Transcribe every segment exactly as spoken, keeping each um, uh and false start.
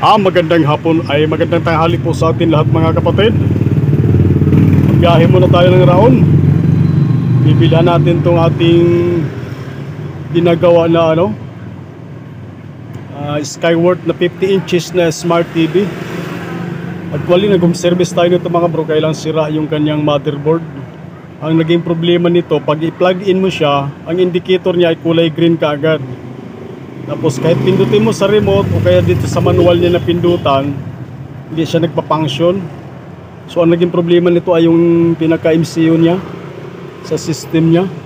Ah, magandang hapon ay magandang tanghali po sa atin lahat mga kapatid. Biyahe muna tayo ng Raon. Bibilhan natin tong ating ginagawa na ano uh, Skyworth na fifty inches na Smart T V. Actually nag-home service tayo nito mga bro, kailang sira yung kanyang motherboard. Ang naging problema nito, pag i-plug in mo siya, ang indicator niya ay kulay green kaagad. Tapos kahit pindutin mo sa remote o kaya dito sa manual niya na pindutan, hindi siya nagpa-function. So ang naging problema nito ay yung pinaka-M C U niya sa system niya.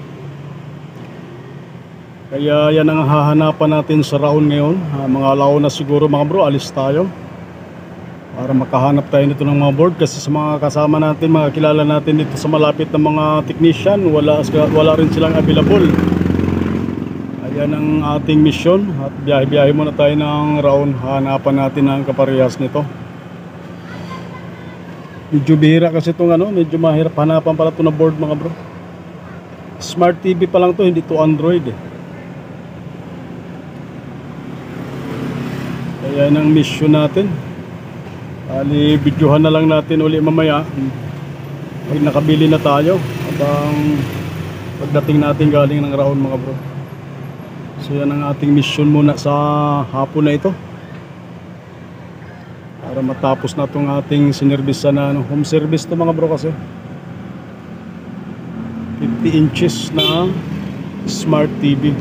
Kaya yan ang hahanapan natin sa Raon ngayon. Ha, mga alaw na siguro mga bro, alis tayo para makahanap tayo nito ng mga board. Kasi sa mga kasama natin, mga kilala natin dito sa malapit na mga technician, wala, wala rin silang available. Yan ang ating mission at biyahe-biyahe muna tayo ng Raon. Hanapan natin ang kaparehas nito. Medyo bihira kasi itong ano, medyo mahirap hanapan pala ito na board mga bro. Smart T V pa lang to, hindi to Android eh. Kaya yan ang mission natin. Ali, videohan na lang natin uli mamaya pag nakabili na tayo habang pagdating natin galing ng Raon mga bro. So yan ang ating mission muna sa hapon na ito, para matapos na itong ating sinervisa na ano, home service to mga bro, kasi fifty inches na Smart T V.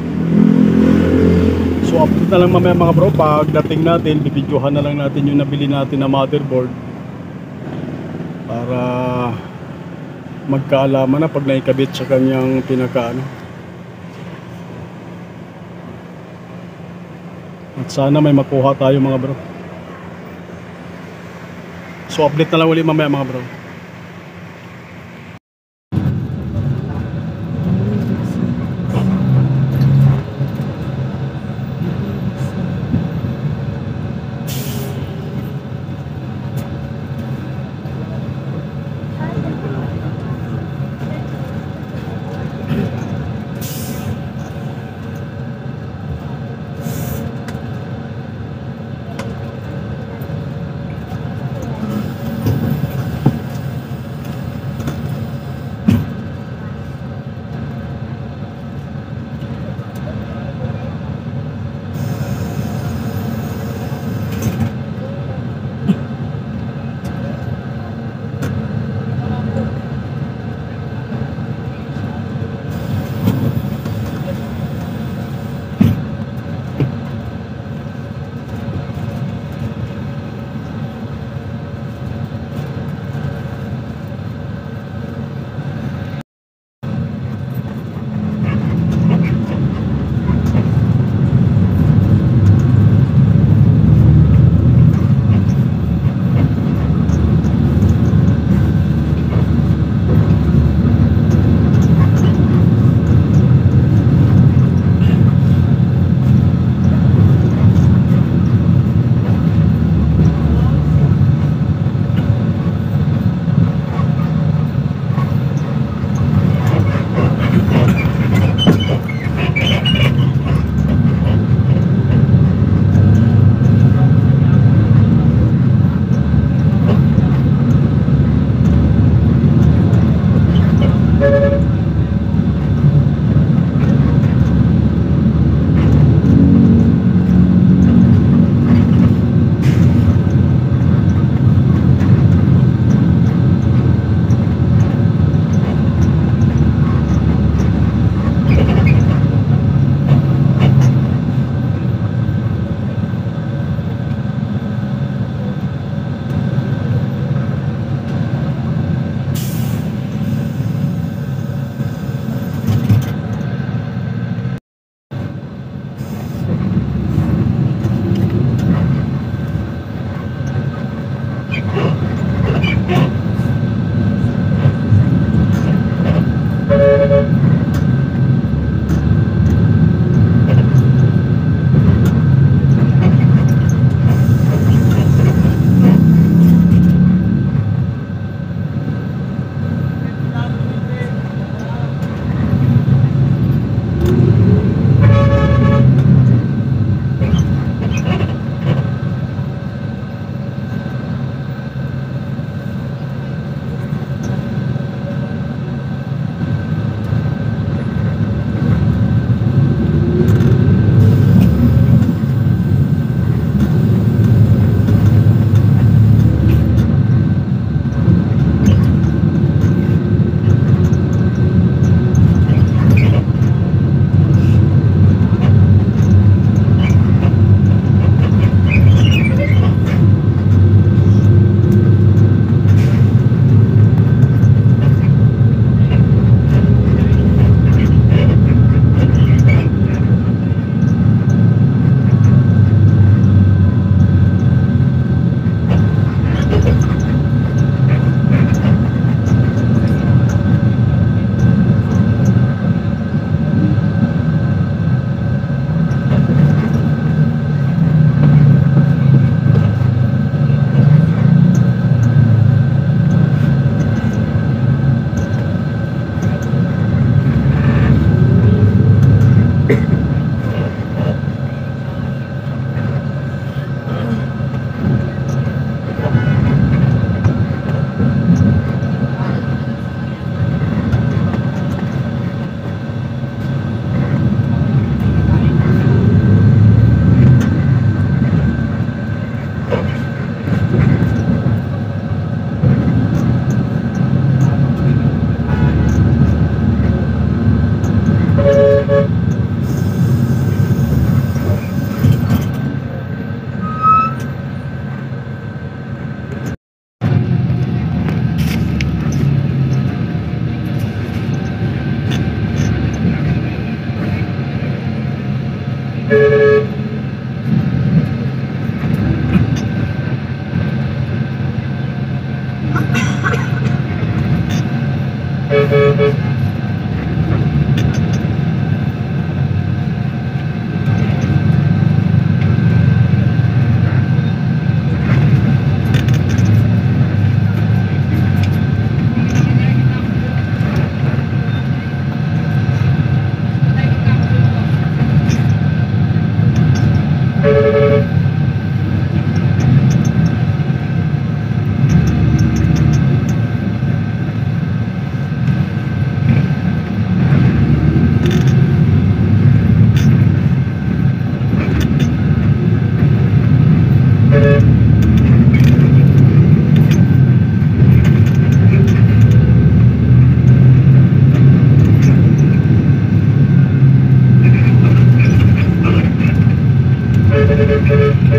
So update na lang mamaya mga bro, pagdating natin bibidyohan na lang natin yung nabili natin na motherboard para magkaalaman na pag naikabit sa kanyang pinaka ano. At sana may makuha tayo mga bro. So update na lang ulit mamaya mga bro.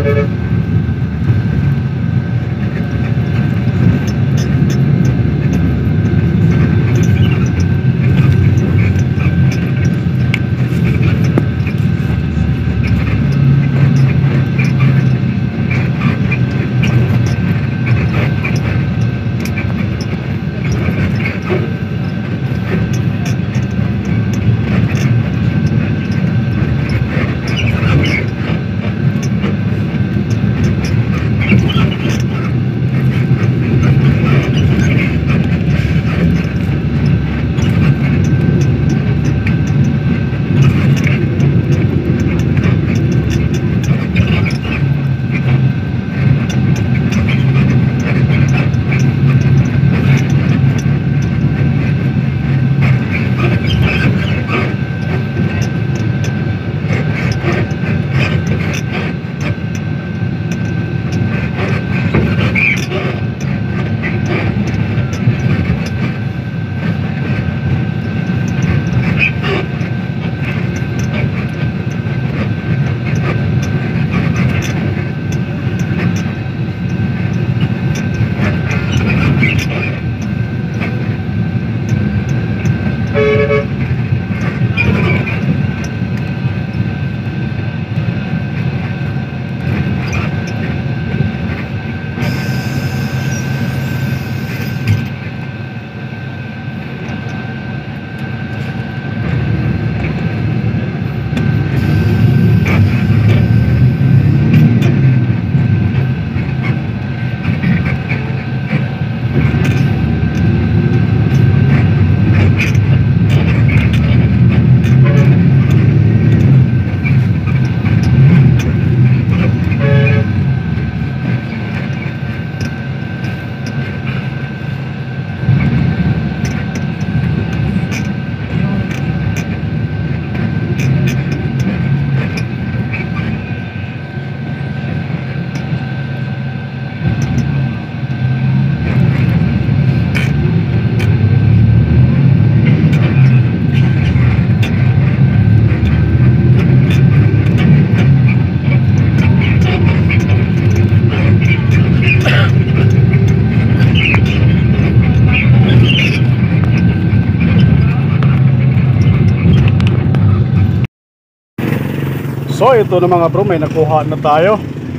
So ito na mga bro, may nakuha na tayo.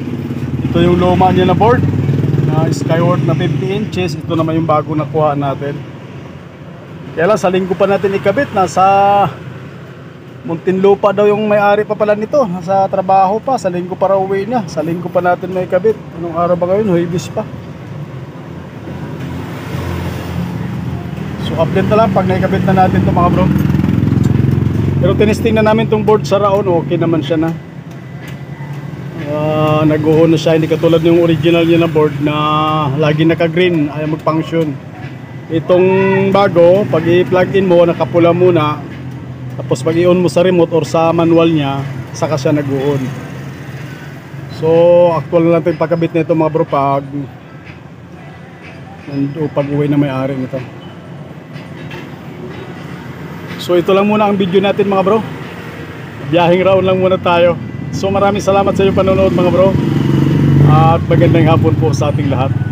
Ito yung luma niya na board na Skyworth na fifty inches. Ito naman yung bago nakuha natin. Kaya lang sa linggo pa natin ikabit. Nasa Muntinlupa daw yung may-ari pa pala nito. Nasa trabaho pa, sa linggo para uwi niya. Sa linggo pa natin may ikabit. Anong araw ba ngayon? Huwebes pa. So update na lang pag naikabit na natin ito mga bro. Pero tinesting na namin tong board sa Raon, okay naman siya na. Uh, Nag-uho na siya, hindi katulad ng original niya na board na lagi naka-green, ayaw mag-function. Itong bago, pag i-plug in mo, nakapula muna. Tapos pag i-on mo sa remote or sa manual niya, saka siya nag-uon. So, actual na natin pagkabit na ito mga bro pag pag-uwi na may-ari nito. So ito lang muna ang video natin mga bro. Biyaheng Raon lang muna tayo. So maraming salamat sa inyong panonood mga bro. At magandang hapon po sa ating lahat.